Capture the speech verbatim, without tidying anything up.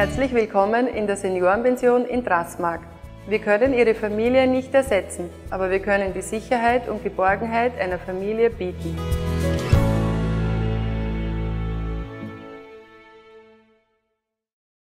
Herzlich willkommen in der Seniorenpension in Drassmark. Wir können Ihre Familie nicht ersetzen, aber wir können die Sicherheit und Geborgenheit einer Familie bieten.